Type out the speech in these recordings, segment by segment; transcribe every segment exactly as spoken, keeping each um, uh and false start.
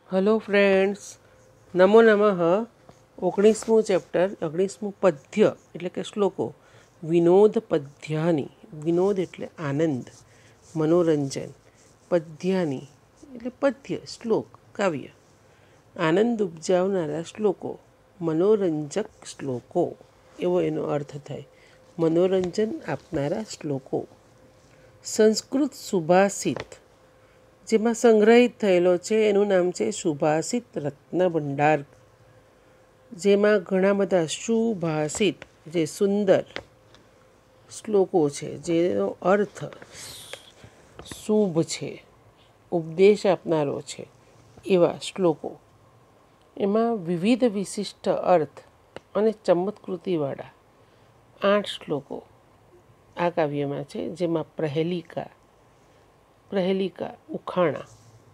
Hello friends, નમો નમઃ. ઓગણીસમું chapter, ઓગણીસમું પદ્ય એટલે કે શ્લોકો. વિનોદ પદ્યાની. વિનોદ એટલે આનંદ, મનોરંજન. પદ્યાની એટલે પદ્ય, શ્લોક, કાવ્ય. આનંદ ઉપજાવનારા શ્લોકો, મનોરંજક શ્લોકો એવો એનો અર્થ થાય. મનોરંજન આપનારા શ્લોકો. સંસ્કૃત સુભાષિત જેમાં સંગ્રહિત થયેલો છે એનું નામ છે સુભાષિત રત્ન ભંડાર, જેમાં ઘણા બધા સુભાષિત જે સુંદર શ્લોકો છે, જેનો અર્થ શુભ છે, ઉપદેશ આપનારો છે એવા શ્લોકો. એમાં વિવિધ વિશિષ્ટ અર્થ અને ચમત્કૃતિવાળા આઠ શ્લોકો આ કાવ્યમાં છે, જેમાં પ્રહેલિકા પ્રહેલિકા ઉખાણા.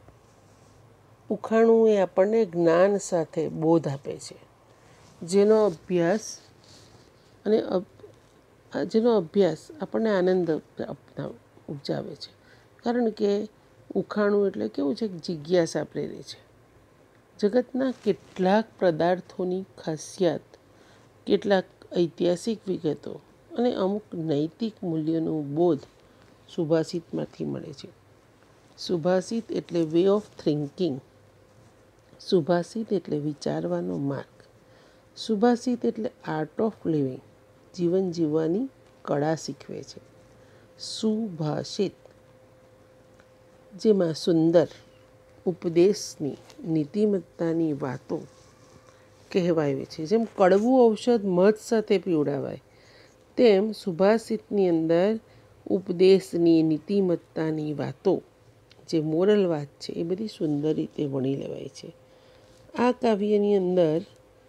ઉખાણું એ આપણને જ્ઞાન સાથે બોધ આપે છે, જેનો અભ્યાસ અને જેનો અભ્યાસ આપણને આનંદ ઉપજાવે છે. કારણ કે ઉખાણું એટલે કેવું છે, જિજ્ઞાસા પ્રેરે છે. જગતના કેટલાક પદાર્થોની ખાસિયત, કેટલાક ઐતિહાસિક વિગતો અને અમુક નૈતિક મૂલ્યોનું બોધ સુભાષિતમાંથી મળે છે. સુભાષિત એટલે વે ઓફ થિંકિંગ. સુભાષિત એટલે વિચારવાનો માર્ગ. સુભાષિત એટલે આર્ટ ઓફ લિવિંગ, જીવન જીવવાની કળા શીખવે છે. સુભાષિત જેમાં સુંદર ઉપદેશની, નીતિમત્તાની વાતો કહેવાય છે. જેમ કડવું ઔષધ મધ સાથે પીવડાવાય, તેમ સુભાષિતની અંદર ઉપદેશની, નીતિમત્તાની વાતો, જે મોરલ વાત છે, એ બધી સુંદર રીતે વણી લેવાય છે. આ કાવ્યની અંદર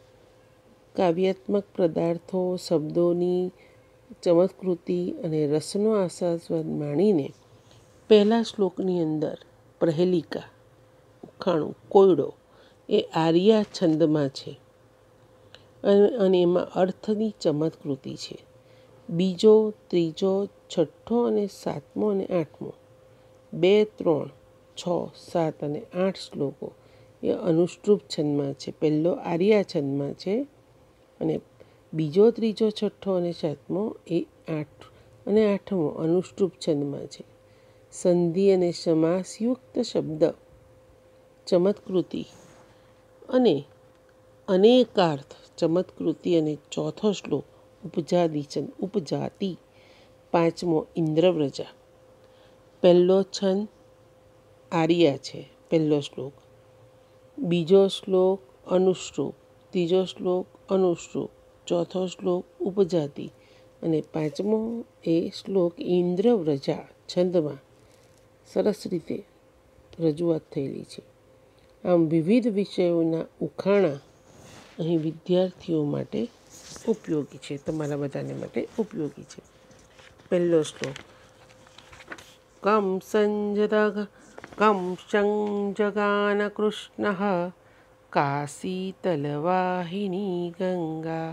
કાવ્યાત્મક પદાર્થો, શબ્દોની ચમત્કૃતિ અને રસનો આસ્વાદ માણીને પહેલા શ્લોકની અંદર પ્રહેલિકા ઉખાણું કોયડો એ આર્યા છંદમાં છે અને એમાં અર્થની ચમત્કૃતિ છે. બીજો, ત્રીજો, છઠ્ઠો અને સાતમો અને આઠમો, બે, ત્રણ, છ, સાત અને આઠ શ્લોકો એ અનુષ્ટુપ છંદમાં છે. પહેલો આર્યા છંદમાં છે અને બીજો, ત્રીજો, છઠ્ઠો અને સાતમો એ આઠ અને આઠમો અનુષ્ટુપ છંદમાં છે. સંધિ અને સમાસયુક્ત શબ્દ ચમત્કૃતિ અને અનેકાર્થ ચમત્કૃતિ અને ચોથો શ્લોક ઉપજાતિ છંદ ઉપજાતિ. પાંચમો ઇન્દ્રવ્રજા. પહેલો છંદ આર્યા છે, પહેલો શ્લોક. બીજો શ્લોક અનુષ્ટુપ, ત્રીજો શ્લોક અનુષ્ટુપ, ચોથો શ્લોક ઉપજાતિ અને પાંચમો એ શ્લોક ઇન્દ્રવ્રજા છંદમાં સરસ રીતે રજૂઆત થયેલી છે. આમ વિવિધ વિષયોના ઉખાણા અહીં વિદ્યાર્થીઓ માટે ઉપયોગી છે, તમારા બધાને માટે ઉપયોગી છે. પહેલો શ્લોક. કમ સંજગ કમ સંજગાન કૃષ્ણ કાશીતલવાહિની ગંગા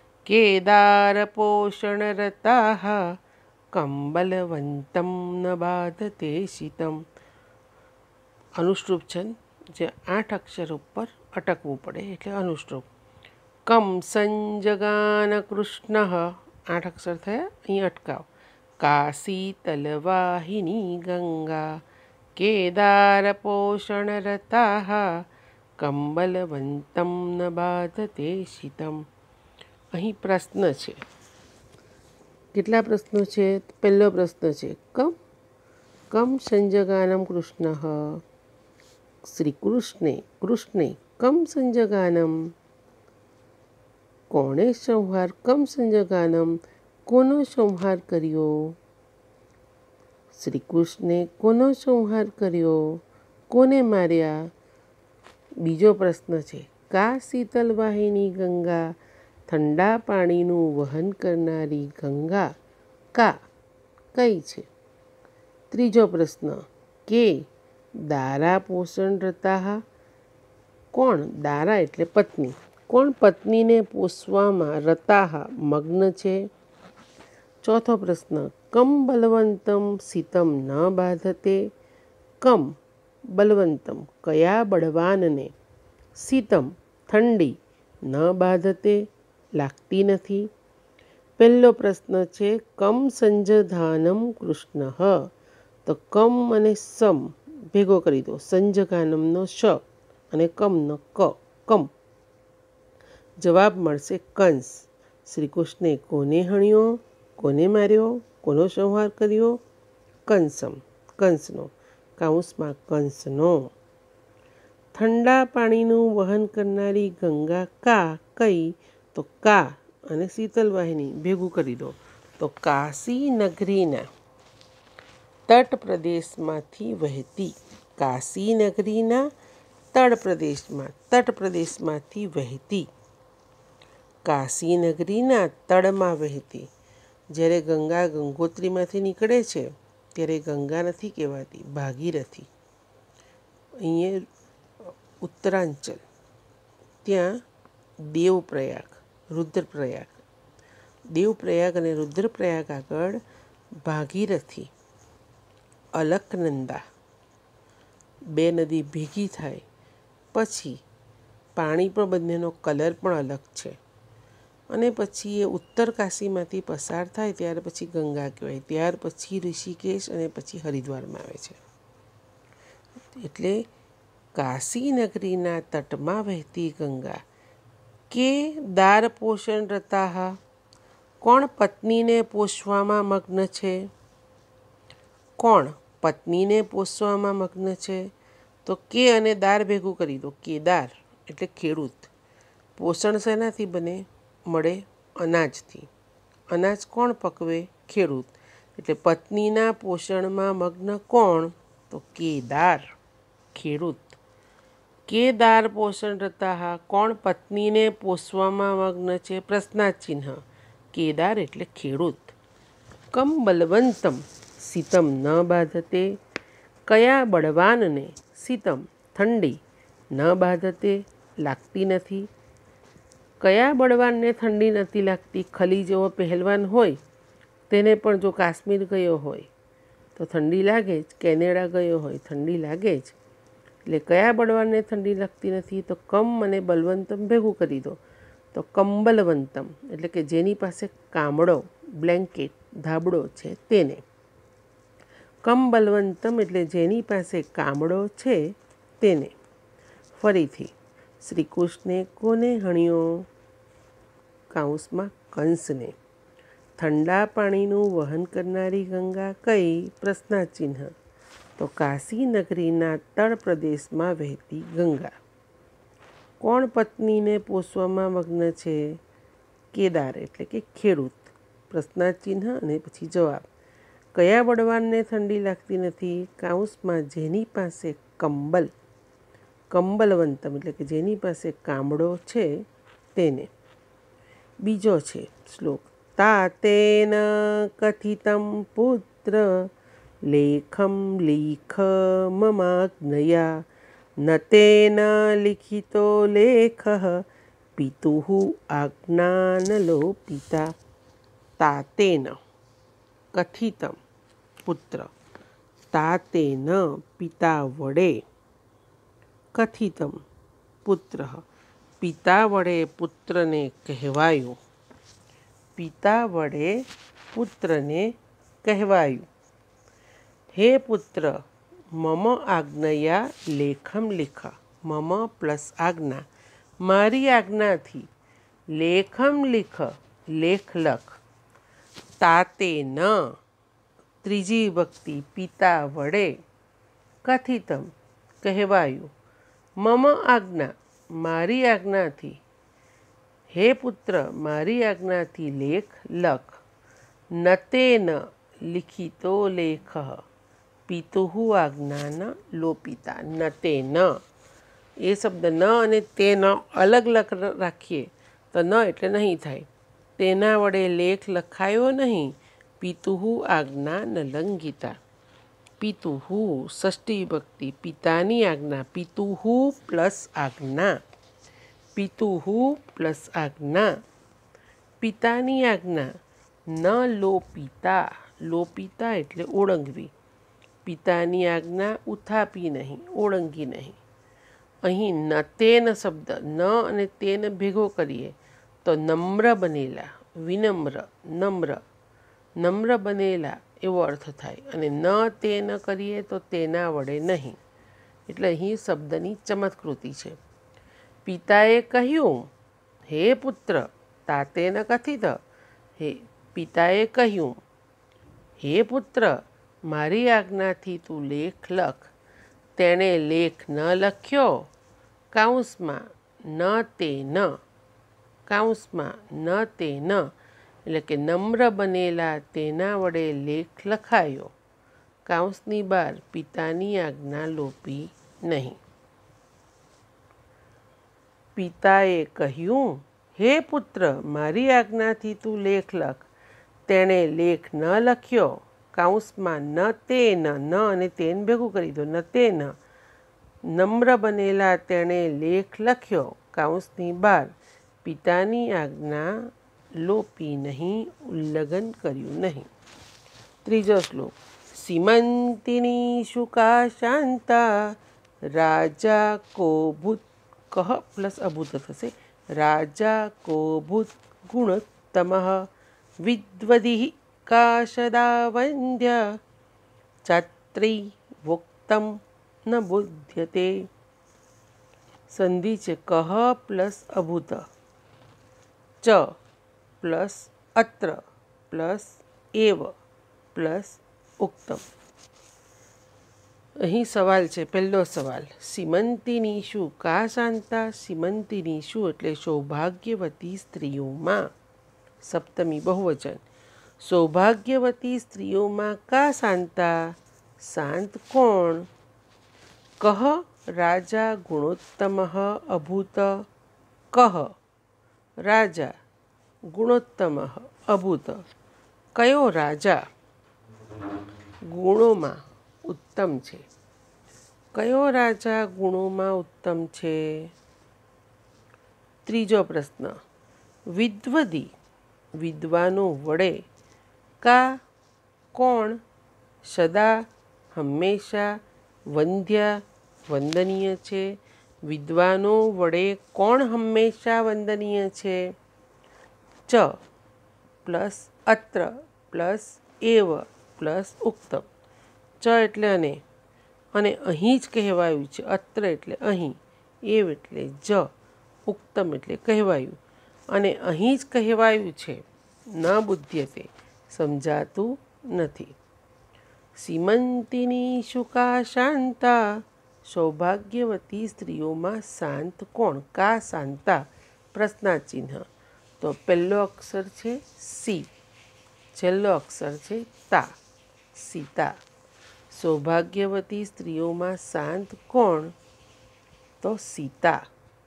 કેદારપોષણરતા કંબલવંતમ ન બાધતે શીતમ. અનુષ્ટુપ છંદ, જે આઠ અક્ષર ઉપર અટકવું પડે એટલે અનુષ્ટુપ. કમ સંજગાન કૃષ્ણ, આઠ અક્ષર થયા, અહીં અટકાવ. કાશીતલવાહિની ગંગા કેદારપોષણરતા કંબલવંતમ ન બાધતે શીતમ. અહીં પ્રશ્ન છે. કેટલા પ્રશ્નો છે? પહેલો પ્રશ્ન છે કમ કમ સંજગાનમ કૃષ્ણ. શ્રી કૃષ્ણે કૃષ્ણે કમ સંજગાનમ. કોણે સંહાર કમ સંજગાનમ કોનો સંહાર કર્યો? શ્રી કૃષ્ણે કોનો સંહાર કર્યો? કોને માર્યા? બીજો પ્રશ્ન છે કા શીતલવાહિની ગંગા, ઠંડા પાણીનું વહન કરનારી ગંગા કા કઈ છે? ત્રીજો પ્રશ્ન કે દારા પોષણ રતા, કોણ? દારા એટલે પત્ની. કોણ પત્નીને પોષવામાં રતા મગ્ન છે? ચોથો પ્રશ્ન કમ બલવંતમ શીતમ ન બાધતે. કમ બલવંતમ કયા બળવાનને, શીતમ ઠંડી, ન બાધતે લાગતી નથી. પહેલો પ્રશ્ન છે કમ સંજધાનમ કૃષ્ણ, તો કમ અને સમ ભેગો કરી દો. સંજગાનમનો શ અને કમનો ક, કમ. જવાબ મળશે કંસ. શ્રી કૃષ્ણે કોને હણ્યો, કોને માર્યો, કોનો સંહાર કર્યો? કંસમ, કંસનો. કાઉન્સમાં કંસનો. ઠંડા પાણીનું વહન કરનારી ગંગા કા, કઈ? તો કા અને શીતલ વાહિની ભેગું કરી દો તો કાશી નગરીના તટ પ્રદેશમાંથી વહેતી. કાશી નગરીના તટ પ્રદેશમાં તટ પ્રદેશમાંથી વહેતી. કાશી નગરીના તળમાં વહેતી. જ્યારે ગંગા ગંગોત્રીમાંથી નીકળે છે ત્યારે ગંગા નથી કહેવાતી, ભાગીરથી. અહીંયા ઉત્તરાંચલ, ત્યાં દેવપ્રયાગ, રુદ્રપ્રયાગ, દેવપ્રયાગ અને રુદ્રપ્રયાગ આગળ ભાગીરથી, અલકનંદા બે નદી ભેગી થાય પછી પાણી પણ બંનેનો કલર પણ અલગ છે. અને પછી એ ઉત્તર કાશીમાંથી પસાર થાય ત્યાર પછી ગંગા કહેવાય. ત્યાર પછી ઋષિકેશ અને પછી હરિદ્વારમાં આવે છે. એટલે કાશી નગરીના તટમાં વહેતી ગંગા. કે દાર પોષણ રતાહ, કોણ પત્નીને પોષવામાં મગ્ન છે? કોણ પત્નીને પોષવામાં મગ્ન છે? તો કે અને દાર ભેગું કરી દો. કેદાર એટલે ખેડૂત. પોષણ શેનાથી બને? મળે અનાજથી. અનાજ કોણ પકવે? ખેડૂત. એટલે પત્નીના પોષણમાં મગ્ન કોણ? તો કેદાર, ખેડૂત. કેદાર પોષણ રતાહ, કોણ પત્નીને પોષવામાં મગ્ન છે? પ્રશ્નાર્થ ચિહ્ન. કેદાર એટલે ખેડૂત. કમ બલવંતમ શીતમ ન બાધતે, કયા બળવાનને શીતમ ઠંડી ન બાધતે લાગતી નથી. કયા બળવાનને ઠંડી નથી લાગતી? ખલી જેવો પહેલવાન હોય તેને પણ જો કાશ્મીર ગયો હોય તો ઠંડી લાગે જ. કેનેડા ગયો હોય ઠંડી લાગે જ. એટલે કયા બળવાનને ઠંડી લાગતી નથી? તો કમ અને બલવંતમ ભેગું કરી દો તો કંબલવંતમ, એટલે કે જેની પાસે કામડો, બ્લેન્કેટ, ધાબળો છે તેને. કંબલવંતમ એટલે જેની પાસે કામડો છે તેને. ફરીથી શ્રી કૃષ્ણે કોને હણ્યો? કાઉન્સમાં કંસને. ઠંડા પાણીનું વહન કરનારી ગંગા કઈ? પ્રશ્નાર્થ ચિહ્ન. તો કાશી નગરીના તળ પ્રદેશમાં વહેતી ગંગા. કોણ પત્નીને પોષવામાં મગ્ન છે? કેદાર એટલે કે ખેડૂત. પ્રશ્નાર્થ ચિહ્ન અને પછી જવાબ. કયા બળવાનને ઠંડી લાગતી નથી? કાઉન્સમાં જેની પાસે કંબલ, કંબલવંતમ એટલે કે જેની પાસે કામડો છે તેને. બીજો છે શ્લોક. તાતેન કથિતમ પુત્ર લેખમ લીખ મમાજ્ઞયા, ન તેન લિખિતો લેખ પિતુઃ આજ્ઞાનલોપિતા. તાતેન કથિતમ પુત્ર, તાતેન પિતા વડે, કથિતમ પુત્ર પિતા વડે પુત્રને કહેવાયું. પિતા વડે પુત્રને કહેવાયું. હે પુત્ર, મમ આજ્ઞયા લેખમ લિખ. મમ પ્લસ આજ્ઞા, મારી આજ્ઞાથી. લેખમ લિખ, લેખ લખ. તાતે ન, ત્રીજી વિભક્તિ, પિતા વડે. કથિતમ કહેવાયું. મમ આજ્ઞા, મારી આજ્ઞાથી. હે પુત્ર, મારી આજ્ઞાથી લેખ લખ. ન તેન લિખિતો લેખ પિતુઃ આજ્ઞાન લોપિતા. ન તે ન, એ શબ્દ ન અને તે ન અલગ લખ રાખીએ તો ન એટલે નહીં થાય. તેના વડે લેખ લખાયો નહીં. પિતુઃ આજ્ઞા ન લંઘિતા. પિતુઃ ષષ્ઠી વિભક્તિ, પિતાની આજ્ઞા. પિતુઃ પ્લસ આજ્ઞા. પિતુઃ પ્લસ આજ્ઞા. પિતાની આજ્ઞા ન લોપિતા. લોપિતા એટલે ઓળંગવી. પિતાની આજ્ઞા ઉથાપી નહીં, ઓળંગી નહીં. અહીં ન તેન શબ્દ ન અને તેન ભેગો કરીએ તો નમ્ર બનેલા, વિનમ્ર, નમ્ર, નમ્ર બનેલા એવો અર્થ થાય. અને ન તેન કરીએ તો તેના વડે નહીં. એટલે અહીં શબ્દની ચમત્કૃતિ છે. પિતાએ કહ્યું, હે પુત્ર, તાતેન કથિત. હે પિતાએ કહ્યું, હે પુત્ર, મારી આજ્ઞાથી તું લેખ લખ. તેણે લેખ ન લખ્યો, કાઉન્સમાં ન તે ન, કાઉન્સમાં ન તે ન, એટલે કે નમ્ર બનેલા તેના વડે લેખ લખાયો, કાઉન્સની બહાર પિતાની આજ્ઞા લોપી નહીં. પિતાએ કહ્યું, હે પુત્ર, મારી આજ્ઞાથી તું લેખ લખ. તેણે લેખ ન લખ્યો, કાઉન્સમાં ન તે ન, ન અને તેને ભેગું કરી દો, ન તે ન, નમ્ર બનેલા તેણે લેખ લખ્યો, કાઉન્સની બહાર પિતાની આજ્ઞા લોપી નહીં, ઉલ્લંઘન કર્યું નહીં. ત્રીજો શ્લોક. સીમંતિની શુકા શાંતા રાજા કોભૂત. કહ પ્લસ અભૂત થશે. રાજા કોભૂત ગુણોત્તમ વિદ્વદિ કા સદા વંદ્ય ચાત્રી વોક્તમ ન બુધ્યતે. સંધિ છે કહ પ્લસ અભૂત, ચ પ્લસ અત્ર પ્લસ એવ પ્લસ ઉક્તમ. અહીં સવાલ છે. પહેલો સવાલ, સીમંતિની શું કા શાંતા. સીમંતિની શું એટલે સૌભાગ્યવતી સ્ત્રીઓમાં, સપ્તમી બહુવચન. સૌભાગ્યવતી સ્ત્રીઓમાં કા શાંતા, શાંત કોણ. કહ રાજા ગુણોત્તમ અભૂત. કહ રાજા ગુણોત્તમ અભૂત. કયો રાજા ગુણોમાં ઉત્તમ છે. કયો રાજા ગુણોમાં ઉત્તમ છે. ત્રીજો પ્રશ્ન, વિદ્વદી વિદ્વાનો વડે, કા કોણ, સદા હંમેશા, વંધ્યા વંદનીય છે. વિદ્વાનો વડે કોણ હંમેશા વંદનીય છે. ચ પ્લસ અત્ર પ્લસ એવ પ્લસ ઉક્તમ. ચ એટલે અને, અને અહીં જ કહેવાયું છે. અત્ર એટલે અહીં, એવ એટલે જ, ઉક્તમ એટલે કહેવાયું. અને અહીં જ કહેવાયું છે. ન બુધ્યતે સમજાતું નથી. સીમંતિની શુકા શાંતા. સૌભાગ્યવતી સ્ત્રીઓમાં શાંત કોણ. કા શાંતા પ્રશ્નાચિહ્ન. તો પહેલો અક્ષર છે સી, છેલ્લો અક્ષર છે તા, સીતા. સૌભાગ્યવતી સ્ત્રીઓમાં શાંત કોણ, તો સીતા.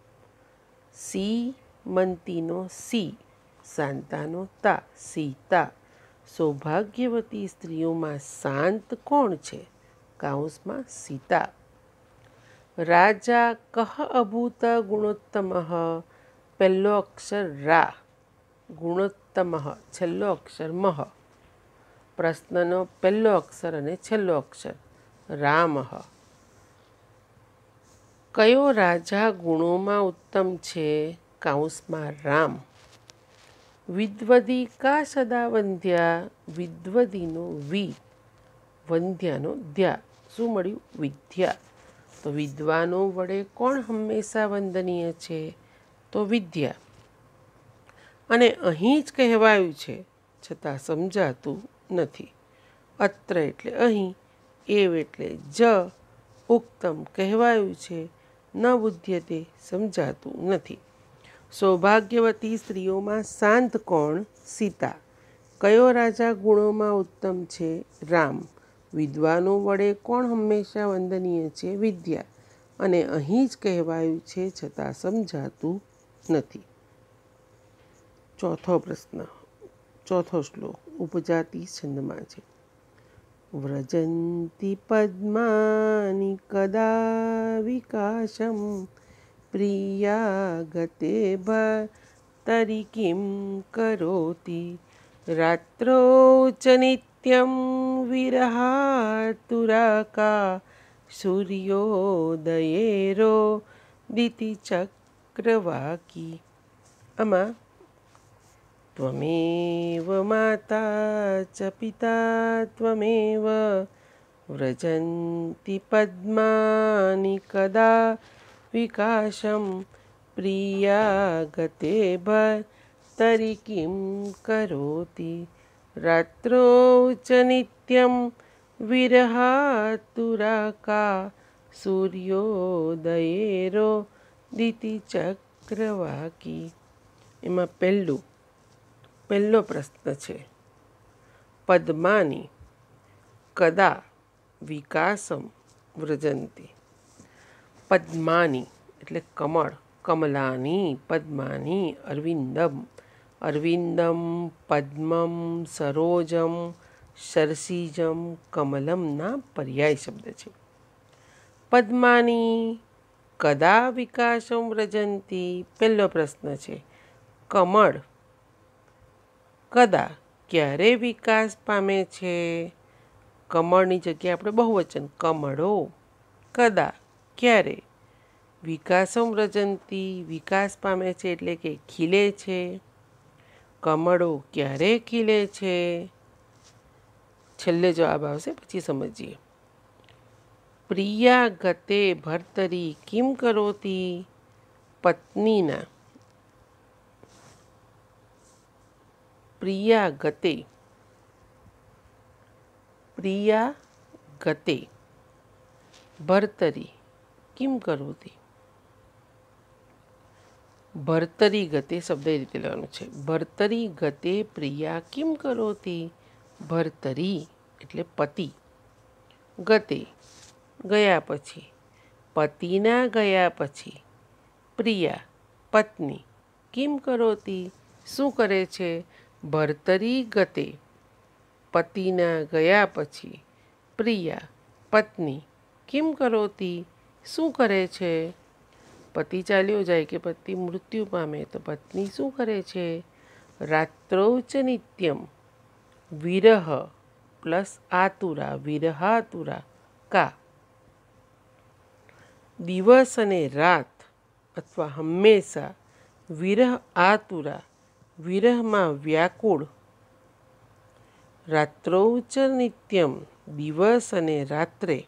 સી મંતીનો સી, શાંતાનો તા, સીતા. સૌભાગ્યવતી સ્ત્રીઓમાં શાંત કોણ છે, કાઉન્સમાં સીતા. રાજા કહ અભૂત ગુણોત્તમ. પહેલો અક્ષર રા, ગુણોત્તમ છેલ્લો અક્ષર મહ. પ્રશ્નનો પહેલો અક્ષર અને છેલ્લો અક્ષર રામ. કયો રાજા ગુણોમાં ઉત્તમ છે, કાઉન્સમાં રામ. વિદ્વદી કા સદા વંધ્યા. વિદ્વદીનો વી, વંધ્યાનો ધ્યા. શું મળ્યું, વિદ્યા. તો વિદ્વાનો વડે કોણ હંમેશા વંદનીય છે, તો વિદ્યા. અને અહીં જ કહેવાયું છે, છતાં સમજાતું નથી. અત્ર એટલે અહીં, એવ એટલે જ, ઉક્તમ કહેવાયું છે, ન બુધ્યતે સમજાતું નથી. સૌભાગ્યવતી સ્ત્રીઓમાં શાંત કોણ, સીતા. કયો રાજા ગુણોમાં ઉત્તમ છે, રામ. વિદ્વાનો વડે કોણ હંમેશા વંદનીય છે, વિદ્યા. અને અહીં જ કહેવાયું છે, છતાં સમજાતું નથી. ચોથો પ્રશ્ન, ચોથો શ્લોક ઉપજાતિ છંદમાં છે. વ્રજંતી પદ્માની કદા વિકાસમ પ્રિયા ગતે ભર્તરી કિમ કરોતિ રાત્રો ચ નિત્ય नित्यं विरहातुराका સૂર્યોદયેરોદિતિચક્રવાકી. આમાં ત્વમેવ માતા ચ પિતા ત્વમેવ વ્રજન્તિ પદ્માની કદા વિકાસમ પ્રિયા ગતે ભર્તરી કિમ કરોતિ રાત્રૌ ચ નિત્યમ વિરહાતુરાકા સૂર્યોદયેરોદિતિચક્રવાકી. એમાં પહેલું પહેલો પ્રશ્ન છે, પદ્માની કદા વિકાસમ વ્રજંતી. પદ્માની એટલે કમળ, કમલાની, પદ્માની, અરવિંદમ, અરવિંદમ, પદ્મમ, સરોજમ, સરસીજમ, કમલમના પર્યાય શબ્દ છે. પદ્માની કદા વિકાસમ વ્રજંતી. પહેલો પ્રશ્ન છે, કમળ કદા ક્યારે વિકાસ પામે છે? કમળની જગ્યાએ આપણે બહુવચન કમળો, કદા ક્યારે, વિકાસમ વ્રજંતી વિકાસ પામે છે એટલે કે ખીલે છે. કમળો ક્યારે ખીલે છે? છેલ્લે જવાબ આવશે, પછી સમજીએ. પ્રિયા ગતે ભર્તરી કિમ કરોતી. પત્નીના પ્રિયા ગતે, પ્રિયા ગતે ભર્તરી કિમ કરોતી. ભર્તરી ગતે શબ્દ એ રીતે લેવાનું છે. ભર્તરી ગતે પ્રિયા કિમ કરોતી. ભર્તરી એટલે પતિ, ગતે ગયા પછી, પતિના ગયા પછી, પ્રિયા પત્ની, કિમ કરોતી શું કરે છે? ભર્તરી ગતે પતિના ગયા પછી, પ્રિયા પત્ની, કિમ કરોતી શું કરે છે? પતિ ચાલ્યો જાય કે પતિ મૃત્યુ પામે તો પત્ની શું કરે છે? રાત્રૌ ચ નિત્યમ વિરહ પ્લસ આતુરા, વિરહાતુરા કા. દિવસ અને રાત અથવા હંમેશા, વિરહ આતુરા વિરહમાં વ્યાકુળ. રાત્રૌ ચ નિત્યમ દિવસ અને રાત્રે,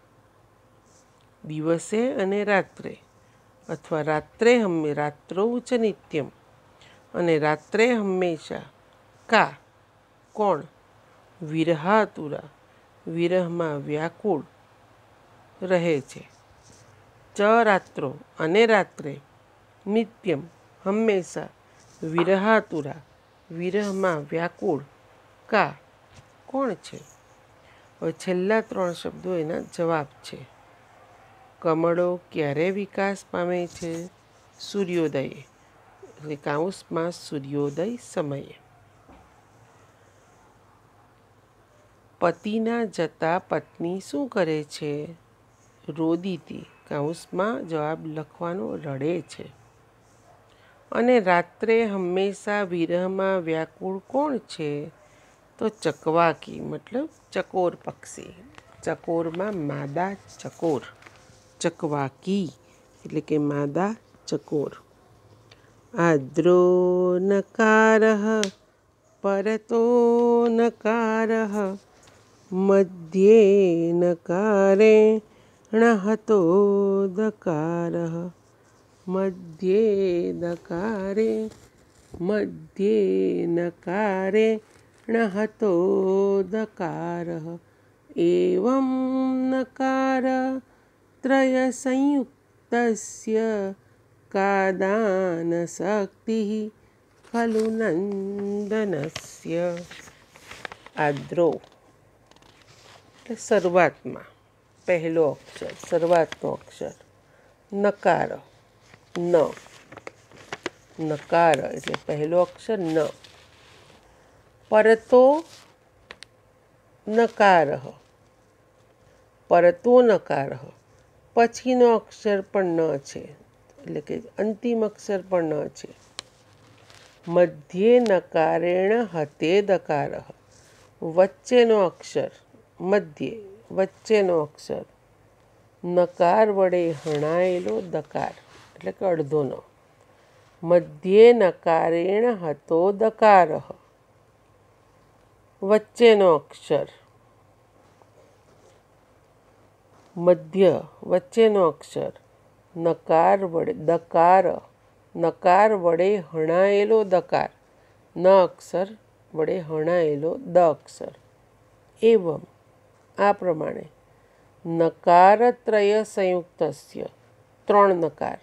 દિવસે અને રાત્રે અથવા રાત્રે હંમે રાત્રૌ ચ નિત્યમ અને રાત્રે હંમેશા. કા કોણ? વિરહાતુરા વિરહમાં વ્યાકુળ રહે છે. ચ રાત્રો અને રાત્રે, નિત્યમ હંમેશા, વિરહાતુરા વિરહમાં વ્યાકુળ કા કોણ છે? હવે છેલ્લા ત્રણ શબ્દો એના જવાબ છે. કમળો ક્યારે વિકાસ પામે છે? સૂર્યોદયે એટલે કાઉસમાં સૂર્યોદય સમયે. પતિના જતા પત્ની શું કરે છે? રોદીતી કાઉસમાં જવાબ લખવાનો રડે છે. અને રાત્રે હંમેશા વિરહમાં વ્યાકુળ કોણ છે? તો ચકવાકી મતલબ ચકોર પક્ષી. ચકોરમાં માદા ચકોર, ચકવાકી એટલે કે માદા ચકોર. આદ્રો નકારઃ પરતો નકારઃ મધ્યે નકારેણ હતો દકારઃ. મધ્યે દકારે મધ્યે નકારેણ હતો દકારઃ. એવં નકાર ત્રય સંયુક્તસ્ય કાદાન શક્તિ ખલુ નંદનસ્ય. આદ્રો એટલે શરૂઆતમાં, પહેલો અક્ષર, શરૂઆતનો અક્ષર. નકાર ન, નકાર એટલે પહેલો અક્ષર ન. પરતો નકારઃ, પરતો નકારઃ પછીનો અક્ષર પણ ન છે એટલે કે અંતિમ અક્ષર પણ ન છે. મધ્યે નકારેણ હતે દકારઃ, વચ્ચેનો અક્ષર મધ્યે વચ્ચેનો અક્ષર નકાર વડે હણાયેલો દકાર એટલે કે અડધો ન મધ્યે નકારેણ હતો દકાર વચ્ચેનો અક્ષર મધ્ય વચ્ચેનો અક્ષર નકાર વડે દકાર નકાર વડે હણાયેલો દકાર ન અક્ષર વડે હણાયેલો દ અક્ષર એવમ આ પ્રમાણે નકારત્રય સંયુક્તસ્ય ત્રણ નકાર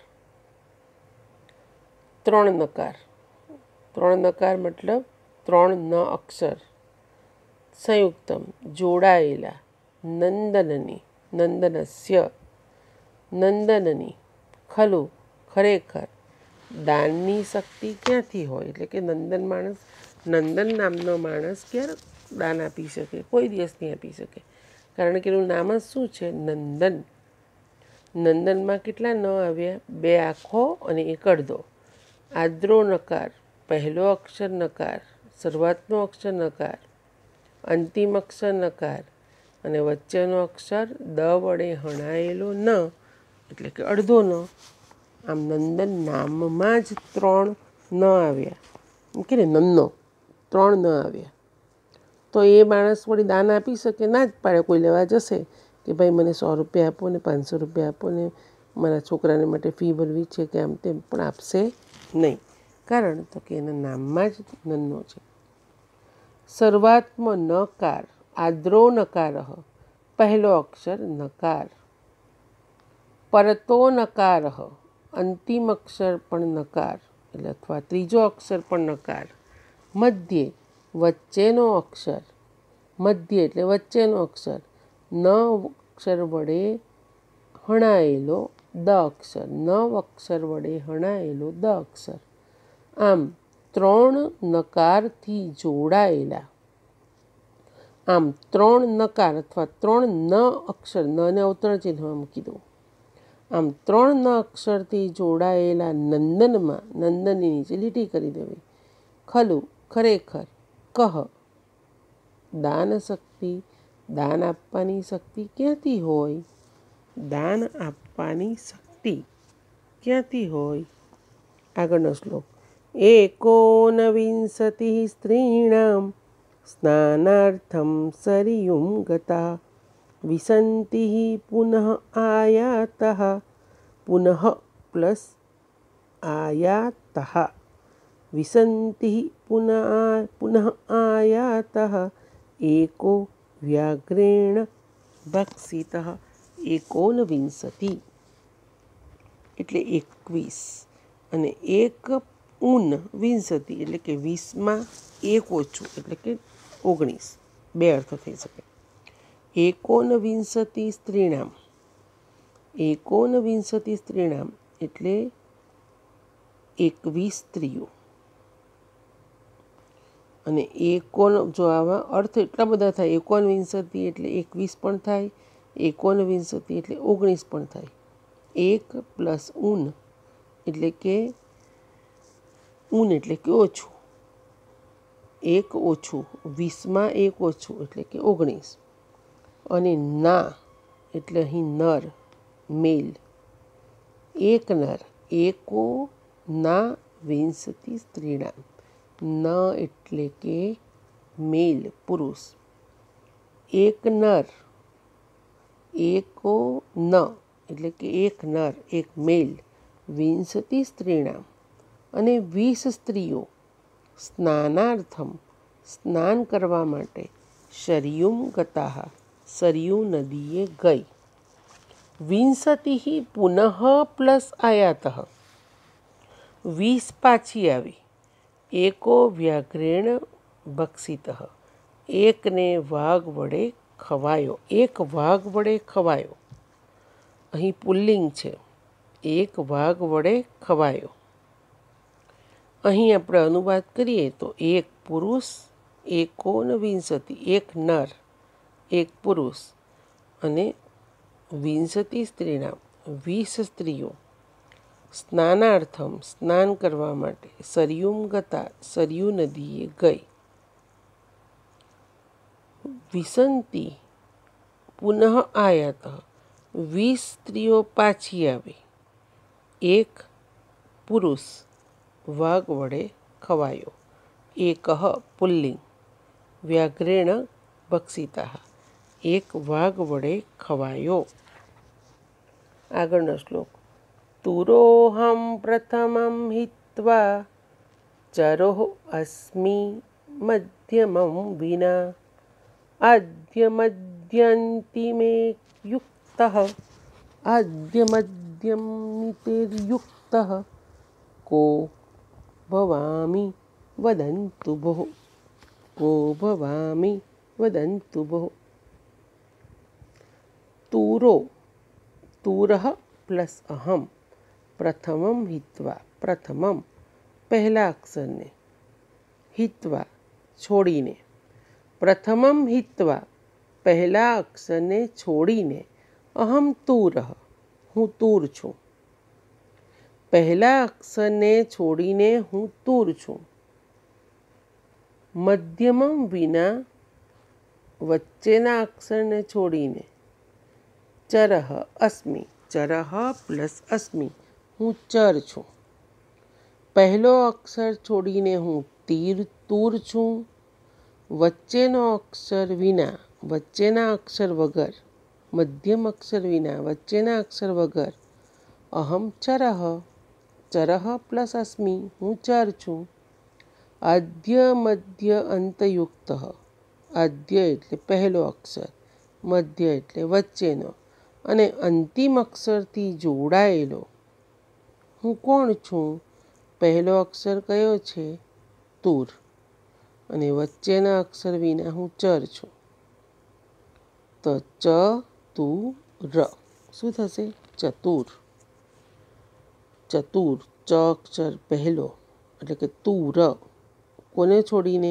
ત્રણ નકાર ત્રણ નકાર મતલબ ત્રણ ન અક્ષર સંયુક્તમ જોડાયેલા નંદનની નંદનસ્ય નંદનની ખલું ખરેખર દાનની શક્તિ ક્યાંથી હોય એટલે કે નંદન માણસ નંદન નામનો માણસ ક્યારે દાન આપી શકે? કોઈ દિવસ નહીં આપી શકે, કારણ કે એનું નામ જ શું છે? નંદન. નંદનમાં કેટલા ન આવ્યા? બે આખો અને એક અડધો. આદ્રો નકાર, પહેલો અક્ષર નકાર, શરૂઆતનો અક્ષર નકાર, અંતિમ અક્ષર નકાર અને વચ્ચેનો અક્ષર દ વડે હણાયેલો ન એટલે કે અડધો ન. આમ નંદન નામમાં જ ત્રણ ન આવ્યા, કે ને નન્નો ત્રણ ન આવ્યા. તો એ માણસ વળી દાન આપી શકે? ના જ પાડે. કોઈ લેવા જશે કે ભાઈ મને સો રૂપિયા આપો ને પાંચસો રૂપિયા આપો ને મારા છોકરાને માટે ફી ભરવી છે કે આમ તેમ, પણ આપશે નહીં. કારણ તો કે એના નામમાં જ નન્નો છે. સર્વાત્મ નકાર આદ્રો નકાર પહેલો અક્ષર નકાર, પરતો નકાર અંતિમ અક્ષર પણ નકાર એટલે અથવા ત્રીજો અક્ષર પણ નકાર, મધ્યે વચ્ચેનો અક્ષર મધ્ય એટલે વચ્ચેનો અક્ષર ન અક્ષર વડે હણાયેલો દ અક્ષર નવ અક્ષર વડે હણાયેલો દ અક્ષર. આમ ત્રણ નકારથી જોડાયેલા આમ ત્રણ નકાર અથવા ત્રણ ન અક્ષર નને અવતરણ ચિહ્નમાં મૂકી દો. આમ ત્રણ ન અક્ષરથી જોડાયેલા નંદનમાં નંદનની નીચે લીટી કરી દેવી. ખલું ખરેખર, કહ દાન શક્તિ દાન આપવાની શક્તિ ક્યાંથી હોય? દાન આપવાની શક્તિ ક્યાંથી હોય? આગળનો શ્લોક. એકોનવિંશતિ સ્ત્રીણામ સ્નાનાર્થમ સરયુમ ગતા વિસંતિ પુનઃ આયાતઃ પુનઃ પ્લસ આયાતઃ વિસંતિ પુનઃ પુનઃ આયાતઃ એકો વ્યાઘ્રેણ ભક્ષિતઃ. એકોનવિંશતિ એટલે એકવીસ અને એક ઊન વિંશતિ એટલે કે વીસમાં એક ઓછું એટલે કે ઓગણીસ. બે અર્થ થઈ શકે. એકોનવિંશતિ સ્ત્રીણામ એકોનવિંશતિ સ્ત્રીણામ એટલે એકવીસ સ્ત્રીઓ. અને એકોન જો આવા અર્થ એટલા બધા થાય. એકોનવિંશતિ એટલે એકવીસ પણ થાય, એકોનવિંશતિ એટલે ઓગણીસ પણ થાય. એક પ્લસ ઊન એટલે કે ઊન એટલે કે ઓછું, એક ઓછું, વીસમાં એક ઓછું એટલે કે ઓગણીસ. અને ના એટલે અહીં નર મેલ, એક નર. એકો ના વિંશતિ સ્ત્રીણામ. ન એટલે કે મેલ પુરુષ, એક નર. એકો ન એટલે કે એક નર એક મેલ, વિંશતિ સ્ત્રીણામ અને વીસ સ્ત્રીઓ, સ્નાનાર્થમ સ્નાન કરવા માટે, શરયુમ ગતાઃ સરયુ નદીએ ગઈ. વિંશતિ પુનઃ પ્લસ આયાતઃ વીસ પાછી આવી. એકો વ્યાઘ્રેણ ભક્ષિતઃ એકને વાઘ વડે ખવાયો. એક વાઘ વડે ખવાયો. અહીં પુલ્લિંગ છે. એક વાઘ વડે ખવાયો. અહીં આપણે અનુવાદ કરીએ તો એક પુરુષ, એકોનવિંશતિ એક નર એક પુરુષ અને વિંશતિ સ્ત્રીણામ વીસ સ્ત્રીઓ, સ્નાનાર્થમ સ્નાન કરવા માટે, સરયુમ ગતા સરયુ નદીએ ગઈ. વિસંતિ પુનઃ આયાત. વીસ સ્ત્રીઓ પાછી આવી. એક પુરુષ વાઘ વડે ખવાયો. એકઃ પુલ્લિંગ વ્યાઘ્રેણ ભક્ષિતઃ. એક વાઘ વડે ખવાયો. આગળનો શ્લોક. તુરોહમ પ્રથમં હિત્વા ચરોઃ અસ્મિ મધ્યમં વિના આદ્યમદ્યન્તિમે યુક્તઃ આદ્યમદ્યમિતેર્યુક્તઃ કો ભવામિ વદન્તુ ભોઃ કો ભવામિ વદન્તુ ભોઃ. તુરો તુરઃ પ્લસ અહમ પ્રથમમ હિત્વા પ્રથમમ પહેલા અક્ષરને હિત્વા છોડીને પ્રથમમ હિત્વા પહેલા અક્ષરને છોડીને અહમ તુરઃ હું તુર છું. પહેલા અક્ષરને છોડીને હું તુર છું. મધ્યમમ વિના વચ્ચેના અક્ષરને છોડીને ચરઃ અસ્મિ ચરઃ પ્લસ અસ્મિ હું ચર છું. પહેલો અક્ષર છોડીને હું તીર તુર છું. વચ્ચેનો અક્ષર વિના વચ્ચેના અક્ષર વગર મધ્યમ અક્ષર વિના વચ્ચેના અક્ષર વગર અહમ ચરઃ ચરઃ પ્લસ અસ્મિ હું ચર છું. આદ્ય મધ્ય અંતયુક્ત. આદ્ય એટલે પહેલો અક્ષર, મધ્ય એટલે વચ્ચેનો અને અંતિમ અક્ષરથી જોડાયેલો હું કોણ છું? પહેલો અક્ષર કયો છે? તુર. અને વચ્ચેના અક્ષર વિના હું ચર છું. તો ચ તુ ર શું થશે? ચતુર. ચતુર ચ અક્ષર પહેલો એટલે કે તુર. કોને છોડીને?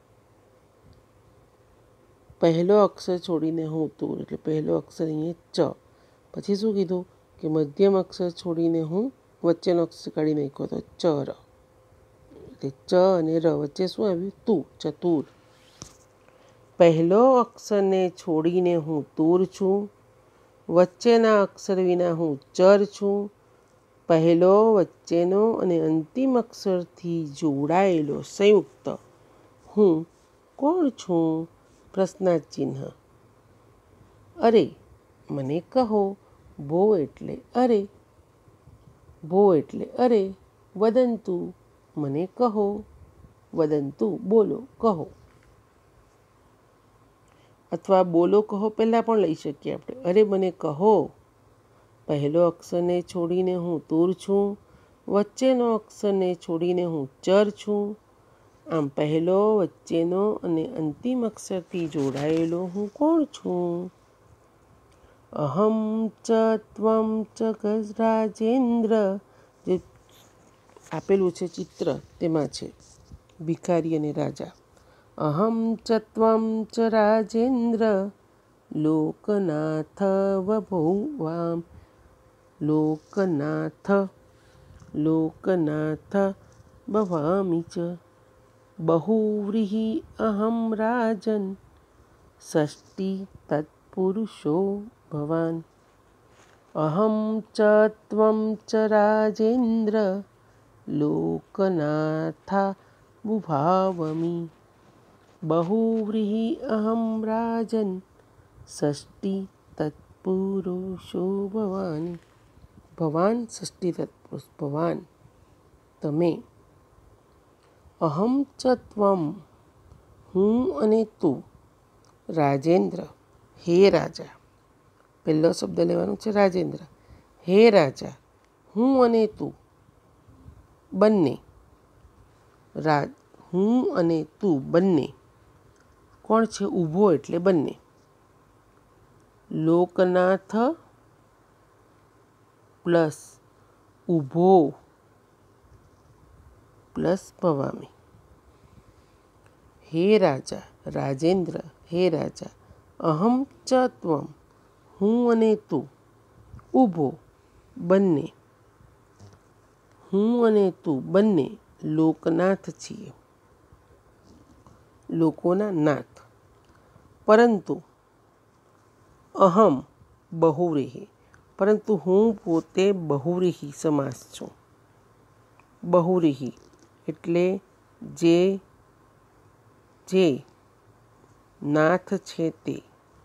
પહેલો અક્ષર છોડીને હું તુર એટલે પહેલો અક્ષર અહીંયા ચ. પછી શું કીધું કે મધ્યમ અક્ષર છોડીને હું વચ્ચેનો અક્ષર કાઢી નાખ્યો તો ચ ર. એટલે ચ અને ર વચ્ચે શું આવ્યું? તુ. ચતુર. પહેલો અક્ષરને છોડીને હું તુર છું. વચ્ચેના અક્ષર વિના હું ચર છું. પહેલો વચ્ચેનો અને અંતિમ અક્ષરથી જોડાયેલો સંયુક્ત હું કોણ છું? પ્રશ્નાર્થ ચિહ્ન. અરે મને કહો. ભો એટલે અરે. ભો એટલે અરે. વદંતુ મને કહો. વદંતુ બોલો કહો. અથવા બોલો કહો પહેલાં પણ લઈ શકીએ આપણે. અરે મને કહો. પહેલો અક્ષરને છોડીને હું તુર છું. વચ્ચેનો અક્ષરને છોડીને હું ચર છું. આમ પહેલો વચ્ચેનો અને અંતિમ અક્ષરથી જોડાયેલો હું કોણ છું? અહમ ચ ત્વમ ચ રાજેન્દ્ર. જે આપેલું છે ચિત્ર તેમાં છે ભિખારી અને રાજા. અહમ ચ ત્વમ ચ રાજેન્દ્ર લોકનાથ વભૂવામ. લોકનાથ લોકનાથ ભવામિ ચ. બહુવ્રીહિ અહમ રાજન ષષ્ટિ તત્પુરુષો ભવાન. અહમ ચ ત્વમ ચ રાજેન્દ્ર લોકનાથા બુભાવમિ. બહુવ્રીહિ અહમ રાજન ષષ્ટિ તત્પુરુષો ભવાન. ભવાન ષષ્ટિ તત્પુરુષ ભવાન તમે. અહમ ચ ત્વમ હું અને તું. રાજેન્દ્ર હે રાજા. પહેલો શબ્દ લેવાનો છે રાજેન્દ્ર. હે રાજા હું અને તું બંને. રાજ હું અને તું બંને કોણ છે? ઊભો એટલે બંને. લોકનાથ પ્લસ ઊભો પ્લસ ભવામી. હે રાજા રાજેન્દ્ર હે રાજા. અહમ ચ ત્વમ હું અને તું ઊભો બંને. હું અને તું બંને લોકનાથ છીએ. લોકોના નાથ. પરંતુ અહમ બહુવ્રીહી, પરંતુ હું પોતે બહુવ્રીહી સમાસ છું. બહુવ્રીહી એટલે જે જે નાથ છે તે,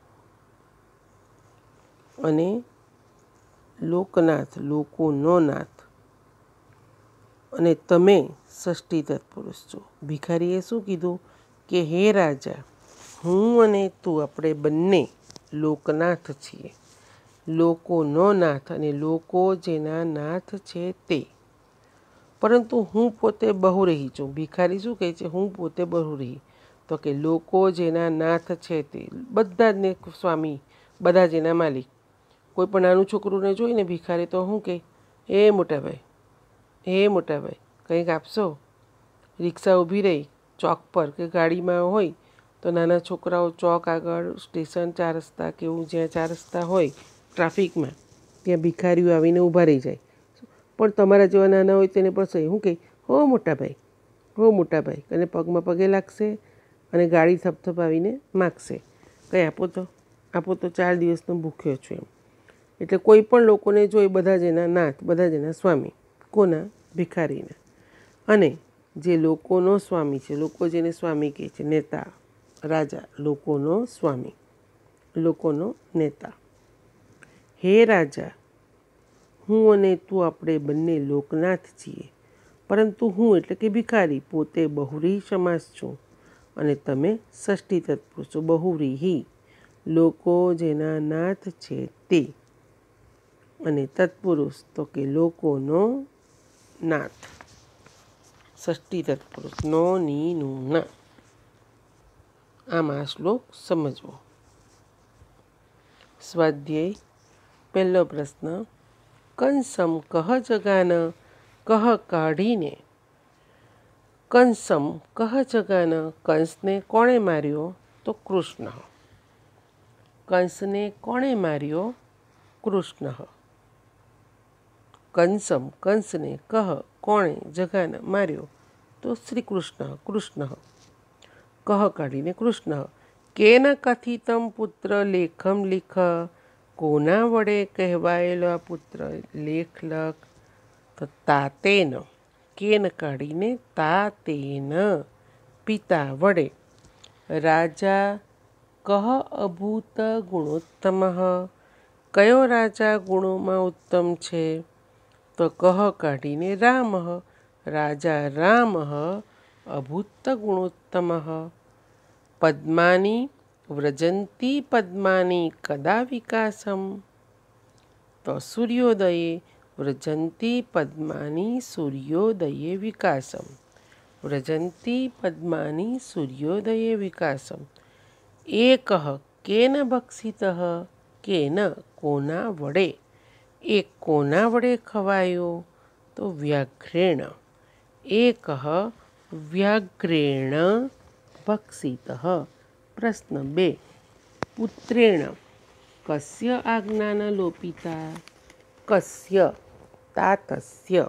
અને લોકનાથ લોકોનો નાથ, અને તમે ષષ્ઠી તત્પુરુષ છો. ભિખારીએ શું કીધું કે હે રાજા, હું અને તું આપણે બંને લોકનાથ છીએ. લોકોનો નાથ અને લોકો જેના નાથ છે તે. પરંતુ હું પોતે બહુવ્રીહી છું. ભિખારી શું કહે છે? હું પોતે બહુવ્રીહી. તો કે લોકો જેના નાથ છે તે, બધા જ ને સ્વામી, બધા જ એના માલિક. કોઈ પણ નાનું છોકરુંને જોઈને ભિખારી તો શું કહે? એ મોટાભાઈ, એ મોટાભાઈ કંઈક આપશો. રિક્ષા ઊભી રહી ચોક પર કે ગાડીમાં હોય તો નાના છોકરાઓ ચોક આગળ, સ્ટેશન ચાર રસ્તા કે એવું જ્યાં ચાર રસ્તા હોય ટ્રાફિકમાં, ત્યાં ભિખારીઓ આવીને ઊભા રહી જાય. પણ તમારા જેવા નાના હોય તેને પણ શું કહે? હો મોટાભાઈ, હો મોટાભાઈ, અને પગમાં પગે લાગશે અને ગાડી થપથપાવીને માગશે, કંઈ આપો તો, આપો તો, ચાર દિવસનો ભૂખ્યો છું એમ. એટલે કોઈ પણ લોકોને જોઈ બધા જ એના નાથ, બધા જ એના સ્વામી. કોના? ભિખારીના. અને જે લોકોનો સ્વામી છે, લોકો જેને સ્વામી કહે છે, નેતા, રાજા, લોકોનો સ્વામી, લોકોનો નેતા. હે રાજા, હું અને તું આપણે બંને લોકનાથ છીએ. પરંતુ હું એટલે કે ભિખારી પોતે બહુવ્રીહી સમાસ છું, અને તમે ષષ્ઠી તત્પુરુષ છો. બહુવ્રીહી લોકો જેના નાથ છે તે, અને તત્પુરુષ તો કે લોકોનો નાથ. ષષ્ઠી તત્પુરુષ નો ની નું ના. આમ આ શ્લોક સમજવો. સ્વાધ્યાય પહેલો પ્રશ્ન. કંસમ કહ જગાન, કહ કાઢીને. કંસમ કહ જગાન, કંસને કોણે માર્યો? તો કૃષ્ણ. કંસને કોણે માર્યો? કૃષ્ણ. કંસમ કંસને કહ કોણે જગાન માર્યો? તો શ્રી કૃષ્ણ, કૃષ્ણ. કહ કાઢીને કૃષ્ણ. કેન કથિતમ પુત્ર લેખમ લિખ, કોના વડે કહેવાયેલો આ પુત્ર લેખ લખ? તો તાતેન. કેન કાઢીને તાતેન પિતા વડે. રાજા કહ અભૂત ગુણોત્તમ, કયો રાજા ગુણોમાં ઉત્તમ છે? તો કહ કાઢીને રામ. રાજા રામ અભૂત ગુણોત્તમ. પદ્માની વ્રજંતી પદ્માની કદા વિકાસમ? તો સૂર્યોદયે વ્રજંતી પદ્માની સૂર્યોદયે વિકાસમ. વ્રજંતી પદ્માની સૂર્યોદયે વિકાસમ. એકઃ કેન ભક્ષિતઃ, કેન કોના વડે. એક કોના વડે ખવાયો? તો વ્યાઘ્રેણ. એકઃ વ્યાઘ્રેણ ભક્ષિતઃ. પ્રશ્ન બે. પુત્રેણ કસ્ય આજ્ઞા ન લોપિતા? કસ્ય તાતસ્ય.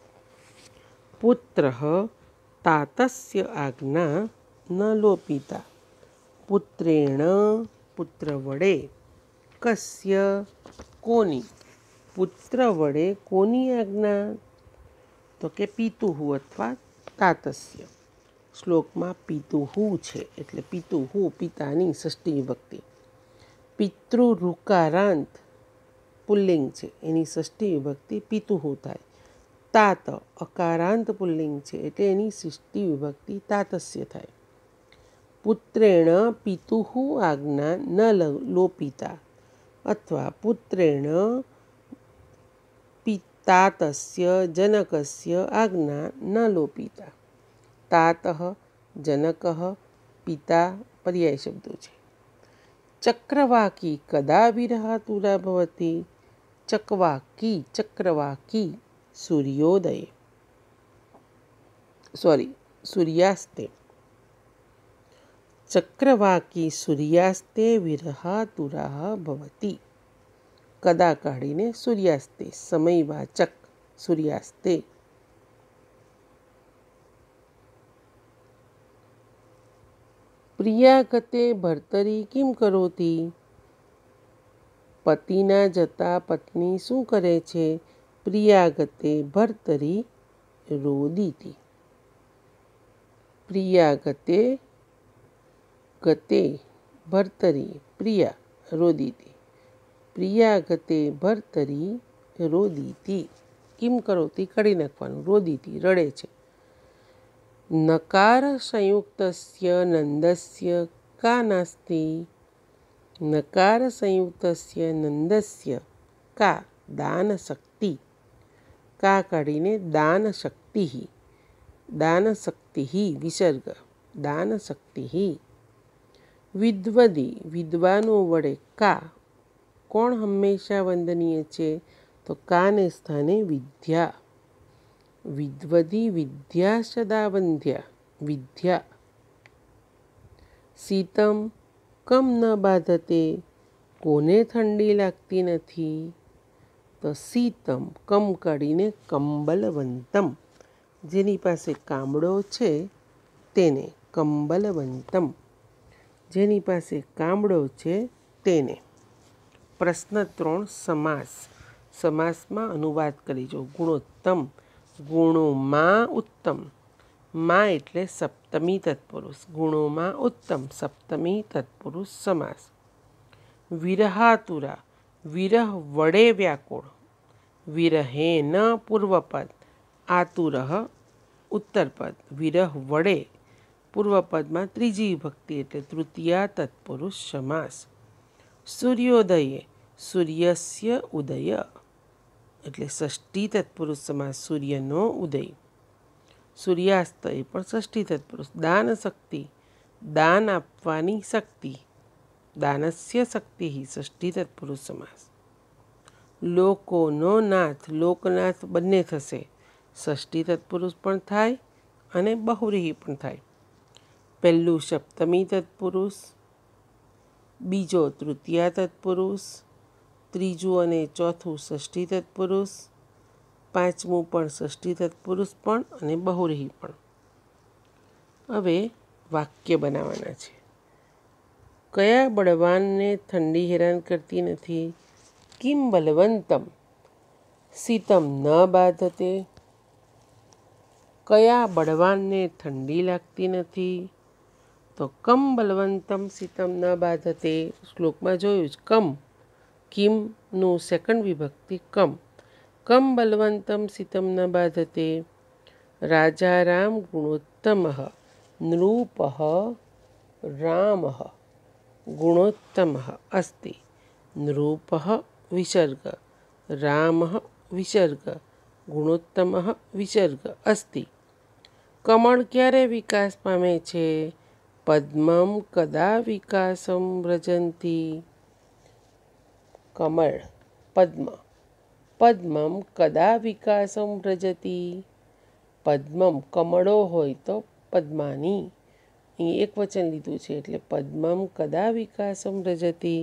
પુત્રઃ તાતસ્ય આજ્ઞા ન લોપિતા. પુત્રેણ પુત્ર વડે. કસ્ય કોની? પુત્ર વડે કોની આજ્ઞા? તો કે પિતુહુ અથવા તાતસ્ય. શ્લોકમાં પિતુહુ છે એટલે પિતુહુ પિતાની ષષ્ઠી વિભક્તિ. પિતૃઋકારાંત પુલ્લિંગ છે, એની ષષ્ઠી વિભક્તિ પિતુહુ થાય. તાત અકારાંત પુલ્લિંગ છે એટલે એની ષષ્ઠી વિભક્તિ તાતસ્ય થાય. પુત્રેણ પિતુહુ આજ્ઞા ન લોપિતા, અથવા પુત્રેણ તાતસ્ય જનકસ્ય આજ્ઞા ન લોપિતા. તાતઃ જનકઃ પિતા પર્યાય શબ્દો છે. ચક્રવાકી કદા વિરહાતુરા ભવતી? ચકવાકી ચક્રવાકી સૂર્યોદયે, સોરી સૂર્યાસ્તે. ચક્રવાકી સૂર્યાસ્તે વિરહાતુરા ભવતી. કદા કાઢીને સૂર્યાસ્તે, સમયવાચક સૂર્યાસ્તે. પ્રિયા ગતે ભર્તરી કિમ કરોતી? પતિના જતા પત્ની શું કરે છે? પ્રિયા ગતે ભર્તરી રોદીતી. પ્રિયા ગતે ગતે ભર્તરી પ્રિયા રોદીતી. પ્રિયા ગતે ભર્તરી રોદીતી. કિમ કરોતી કાઢી નાખવાનું, રોદીતી રડે છે. નકાર સંયુક્તસ્ય નંદસ્ય કા નાસ્તિ? નકાર સંયુક્તસ્ય નંદસ્ય કા દાન શક્તિ. કા કાઢીને દાન શક્તિ. દાન શક્તિ વિસર્ગ. દાન શક્તિ. વિદ્વદી વિદ્વાનો વડે કા કોણ હંમેશા વંદનીય છે? તો કાને સ્થાને વિદ્યા. વિદ્વદી વિદ્યા સદા વંદ્યા. વિદ્યા. શીતમ કમ ન બાધતે? કોને ઠંડી લાગતી નથી? તો શીતમ કમ કાઢીને કંબલવંતમ. જેની પાસે કામડો છે તેને. કંબલવંતમ. જેની પાસે કામડો છે તેને. પ્રશ્ન ત્રણ સમાસ. સમાસમાં અનુવાદ કરીજો. ગુણોત્તમ. ગુણોમાં ઉત્તમ. માં એટલે સપ્તમી તત્પુરુષ. ગુણોમાં ઉત્તમ સપ્તમી તત્પુરુષ સમાસ. વિરહાતુરા વિરહ વડે વ્યાકુળ. વિરહેન પૂર્વપદ. આતુરઃ ઉત્તરપદ. વિરહ વડે પૂર્વપદમાં ત્રીજી વિભક્તિ એટલે તૃતીયા તત્પુરુષ સમાસ. સૂર્યોદયે સૂર્યસ્ય ઉદય એટલે ષષ્ઠી તત્પુરુષ સમાસ. સૂર્યનો ઉદય. સૂર્યાસ્ત એ પણ ષષ્ઠી તત્પુરુષ. દાન શક્તિ દાન આપવાની શક્તિ. દાનસ્ય શક્તિ ષષ્ઠી તત્પુરુષ સમાસ. લોકોનો નાથ લોકનાથ બંને થશે. ષષ્ઠી તત્પુરુષ પણ થાય અને બહુવ્રીહી પણ થાય. પહેલું સપ્તમી તત્પુરુષ, બીજો તૃતીયા તત્પુરુષ, ત્રીજું અને ચોથું ષષ્ઠી તત્પુરુષ, પાંચમું પણ ષષ્ઠી તત્પુરુષ પણ અને બહુવ્રીહી પણ. હવે વાક્ય બનાવવાના છે. કયા બળવાનને ઠંડી હેરાન કરતી નથી? કિમ બલવંતમ શીતમ ન બાધતે? કયા બળવાનને ઠંડી લાગતી નથી? તો કમ બલવંતમ શીતમ ન બાધતે. શ્લોકમાં જોયું જ કમ. કિમનું સેકન્ડ વિભક્તિ કમ. કમ બલવંતમ શીતમ ન બાધતે. રાજારામ ગુણોત્તમ નૃપ રામ ગુણોત્તમ અસ્તિ. નૃપ વિસર્ગ રામ વિસર્ગ ગુણોત્તમ વિસર્ગ અસ્તિ. કમળ ક્યારે વિકાસ પામે છે? પદ્મમ કદા વિકાસમ વ્રજંતી. કમળ પદ્મ. પદ્મમ કદા વિકાસમ વ્રજતી. પદ્મમ કમળો હોય તો પદ્માની. અહીં એક વચન લીધું છે એટલે પદ્મમ કદા વિકાસમ વ્રજતી.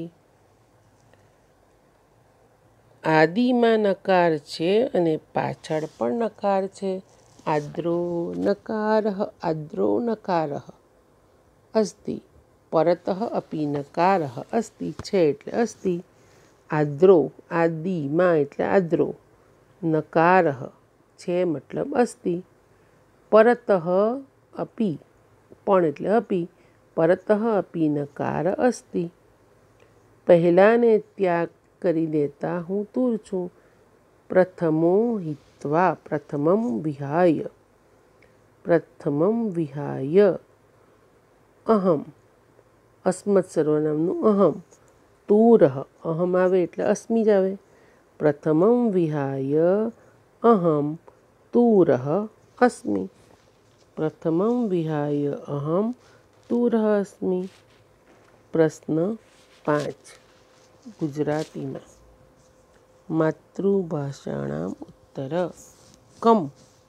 આદિમાં નકાર છે અને પાછળ પણ નકાર છે. આદ્રો નકાર આદ્રો નકાર અસ્તિ. પરતઃ અપી નકાર અસ્તિ. છે એટલે અસ્તિ. આદ્રો આદિમાં એટલે આદ્રો. નકાર છે મતલબ અસ્તિ. પરતઃ અપી પણ એટલે અપી. પરતઃ અપી નકાર અસ્તિ. પહેલાંને ત્યાગ કરી દેતા હું તુર છું. પ્રથમો હિત્વા પ્રથમમ વિહાય. પ્રથમમ વિહાય અહમ. અસ્મત સર્વનામનું અહમ. તુરહ અહમ આવે એટલે અસ્મિ જ આવે. પ્રથમમ વિહાય અહમ તુરહ અસ્મિ. પ્રથમમ વિહાય અહમ તુરહ અસ્મિ. પ્રશ્ન પાંચ ગુજરાતીમાં. માતૃભાષાણામ ઉત્તર. કમ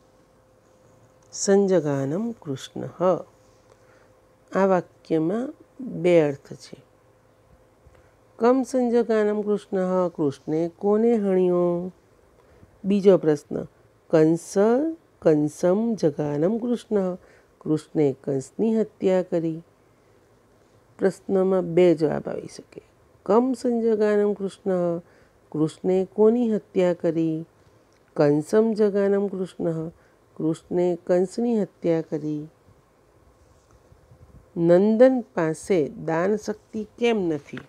સંજગાનમ કૃષ્ણ. આ વાક્યમાં બે અર્થ છે. કમ સંજગાનમ કૃષ્ણ. કૃષ્ણે કોને હણ્યો? બીજો પ્રશ્ન. કંસ કંસમ જગાનમ કૃષ્ણ. કૃષ્ણે કંસની હત્યા કરી. પ્રશ્નમાં બે જવાબ આવી શકે. કમ સંજગાનમ કૃષ્ણ, કૃષ્ણે કોની હત્યા કરી? કંસમ જગાનમ કૃષ્ણ, કૃષ્ણે કંસની હત્યા કરી. નંદન પાસે દાન શક્તિ કેમ નથી?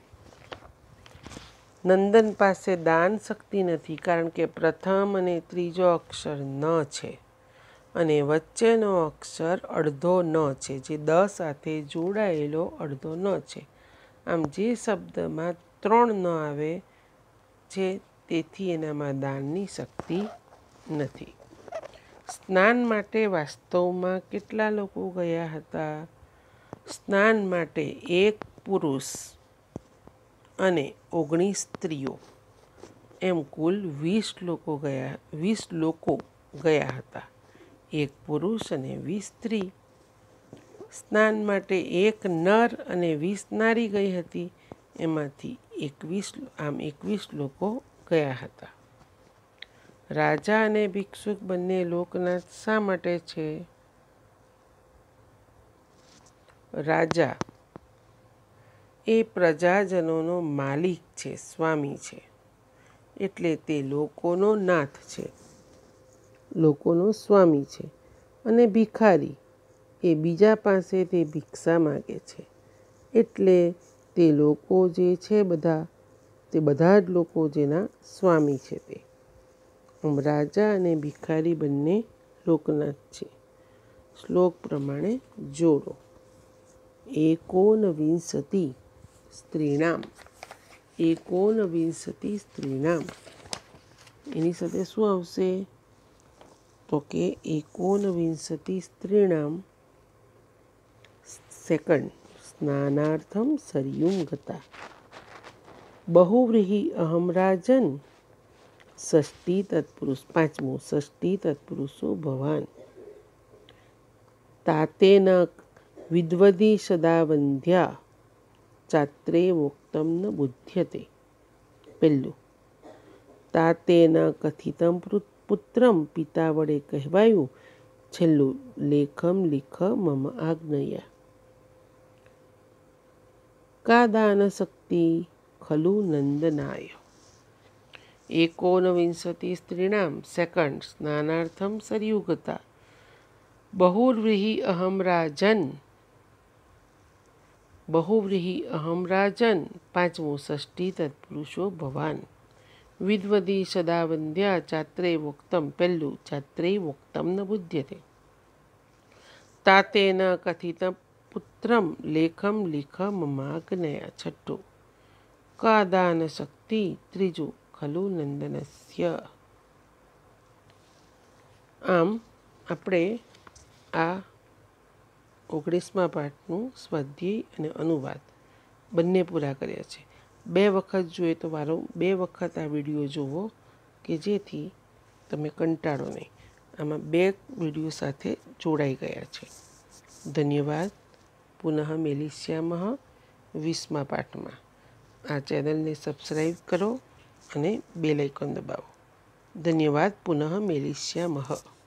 નંદન પાસે દાન શક્તિ નથી કારણ કે પ્રથમ અને ત્રીજો અક્ષર ન છે અને વચ્ચેનો અક્ષર અડધો ન છે, જે દ સાથે જોડાયેલો અડધો ન છે. આમ જે શબ્દમાં ત્રણ ન આવે છે તેથી એનામાં દાનની શક્તિ નથી. સ્નાન માટે વાસ્તવમાં કેટલા લોકો ગયા હતા? સ્નાન માટે એક પુરુષ અને ઓગણીસ સ્ત્રીઓ એમ કુલ વીસ લોકો ગયા વીસ લોકો ગયા હતા. એક પુરુષ અને વીસ સ્ત્રી. સ્નાન માટે એક નર અને વીસ નારી ગઈ હતી. એમાંથી એકવીસ આમ એકવીસ લોકો ગયા હતા. રાજા અને ભિક્ષુક બંને લોકનાથ શા માટે છે? રાજા એ પ્રજાજનોનો માલિક છે, સ્વામી છે, એટલે તે લોકોનો નાથ છે, લોકોનો સ્વામી છે. અને ભિખારી એ બીજા પાસેથી ભિક્ષા માગે છે, એટલે તે લોકો જે છે બધા તે બધા જ લોકો જેના સ્વામી છે તે. આમ રાજા અને ભિખારી બંને લોકનાથ છે. શ્લોક પ્રમાણે જોડો. એકોનવિંશતિ સ્ત્રીણામ, એકોનવિંશતિ સ્ત્રીણામ એની સાથે શું આવશે? તો કે એકોનવિંશતિ સ્ત્રીણામ સેકન્ડ સ્નાનાર્થમ સરયુમ ગતા. બહુવ્રીહિ અહમ રાજન ષષ્ઠી તત્પુરુષ પાંચમું ષષ્ઠી તત્પુરુષો ભવાન. તાતેન વિદ્વદી સદા વંધ્યા ચાત્રે વોક્તમ ન બુધ્યતે. પહેલું તાતેન કથિતમ પુત્રમ પિતા વડે કહેવાયું. છેલ્લું લેખમ લિખ મમ આજ્ઞયા. કા દાન શક્તિ ખલુ નંદનાય. એકોનવિંશતિ સ્ત્રીણામ સેકન્ડ સ્નાનાર્થમ સરયુગતા. બહુવ્રીહિ અહમ રાજન બહુવ્રીહિ અહમ રાજન પાંચમું ષષ્ઠી તત્પુરુષો ભવાન. વિદ્વદી સદા વંધ્યા ચાત્રે વોક્તમ પહેલું ચાત્રે વોક્તમ ન બુધ્યતે. તાતેન કથિતમ પુત્રમ લેખમ લિખ મમાજ્ઞયા છઠ્ઠું કા દાન શક્તિ ત્રીજું ખલુ નંદનસ્ય. આમ આપણે આ ઓગણીસમા પાઠનું સ્વાધ્યાય અને અનુવાદ બંને પૂરા કર્યા છે. બે વખત જોઈએ તો વારો બે વખત આ વિડીયો જોવો કે જેથી તમે કંટાળો નહીં. આમાં બે વિડીયો સાથે જોડાઈ ગયા છે. ધન્યવાદ. પુનઃ મેલિષ્યામઃ વીસમા પાઠમાં. આ ચેનલને સબસ્ક્રાઈબ કરો અને બેલ આઇકોન દબાવો. ધન્યવાદ. પુનઃ મેલિષ્યામઃ.